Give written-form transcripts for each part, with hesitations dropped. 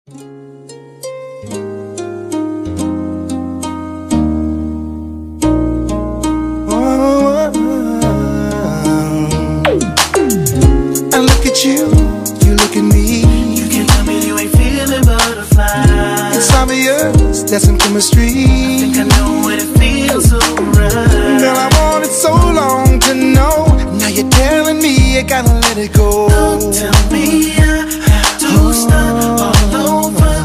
I look at you, you look at me. You can tell me you ain't feeling butterflies. It's obvious there's some chemistry. I think I know what it feels so right. Girl, I wanted so long to know. Now you're telling me you gotta let it go. Don't tell me I have to start all over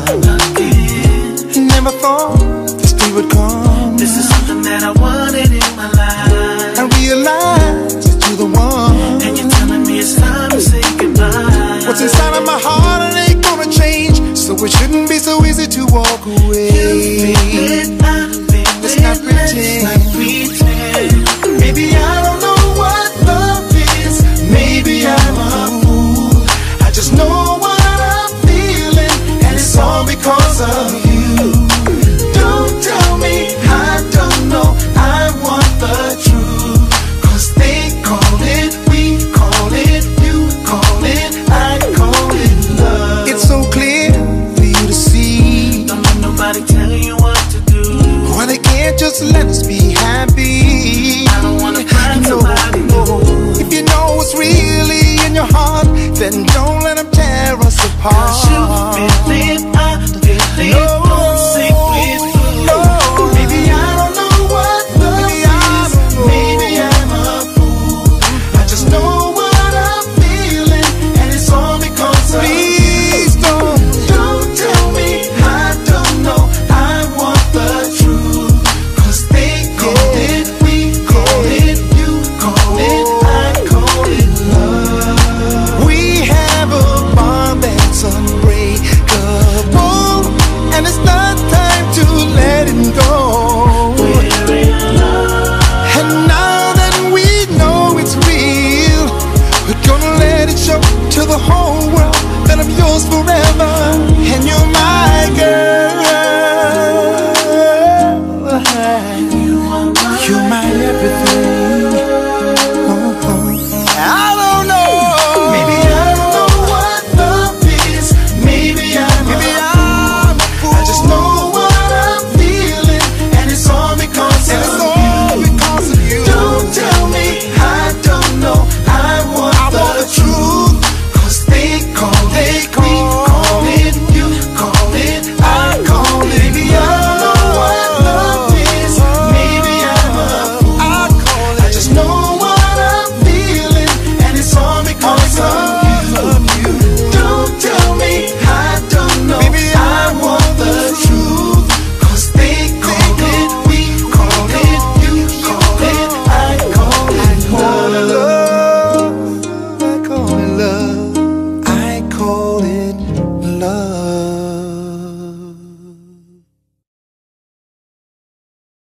again. Never thought this day would come. This is something that I wanted in my life. I realize that you're the one, and you're telling me it's time to say goodbye. what's inside of my heart, it ain't gonna change. So it shouldn't be so easy to walk away. You feel it, I feel it. Let's not pretend. Let's not pretend. Maybe I don't know what love is. Maybe I'm a fool. I just know what I'm feeling, and it's all because of you. Don't tell me I don't know. I want the truth. 'Cause they call it, we call it, you call it, I call it love. It's so clear for you to see. Don't let nobody tell you what to do. Why they can't just let us be happy? I don't wanna find somebody new. If you know what's really in your heart, then don't let them tear us apart. 'Cause you feel it, I feel it. Don't sink with you. No. Maybe I don't know what love is. Maybe I'm a fool. I just know what I'm feeling, and it's all because of you. Please don't tell me I don't know. I want the truth. 'Cause they call it, we call it, you call it, I call it love. We have a bond that's unbreakable, and it's not time to let it go. We're in love. And now that we know it's real, we're gonna let it show to the whole world that I'm yours forever.